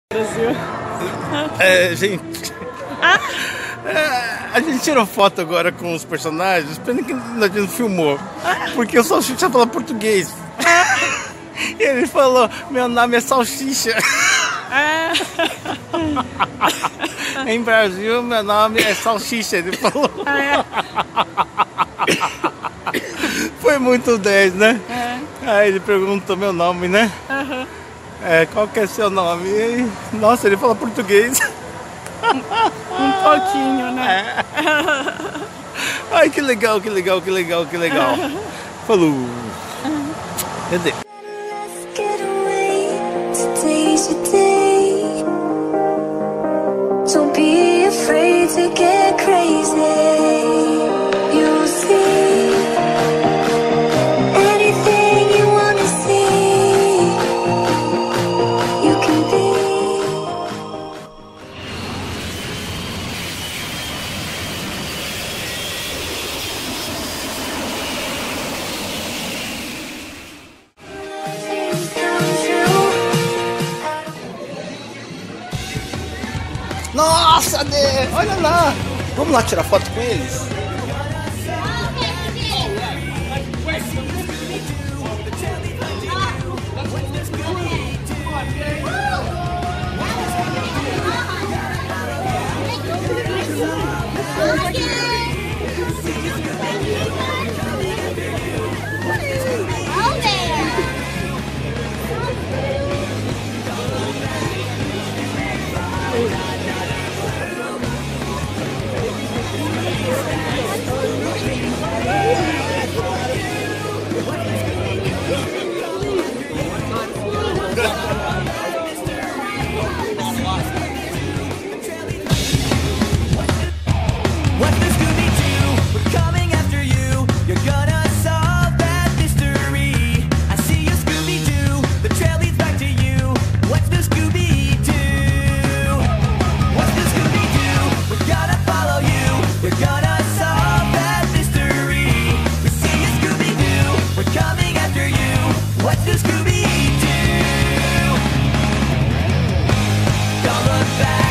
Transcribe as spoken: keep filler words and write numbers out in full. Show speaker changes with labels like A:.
A: Brasil.
B: É, gente. É, a gente tirou foto agora com os personagens, pena que a gente não filmou. Porque o Salsicha fala português. E ele falou: meu nome é Salsicha. Em Brasil, meu nome é Salsicha. Ele falou. Foi muito dez, né? É. Aí ele perguntou meu nome, né? Uhum. É, qual que é seu nome? E, nossa, ele fala português.
A: Um pouquinho, né?
B: É. Ai, que legal, que legal, que legal, que legal. Falou. Cadê?
C: Don't be afraid to get crazy. You'll see anything you wanna see. You can be. Dreams come true.
B: Nossa, Dê, olha lá. Vamos lá tirar foto com eles?
D: What's the Scooby-Doo? We're coming after you. You're gonna solve that mystery. I see you, Scooby-Doo. The trail leads back to you. What's the Scooby-Doo? What's the Scooby-Doo? We're gonna follow you. You're gonna solve that mystery. We see you, Scooby-Doo. We're coming after you. What's the Scooby-Doo? Don't look back.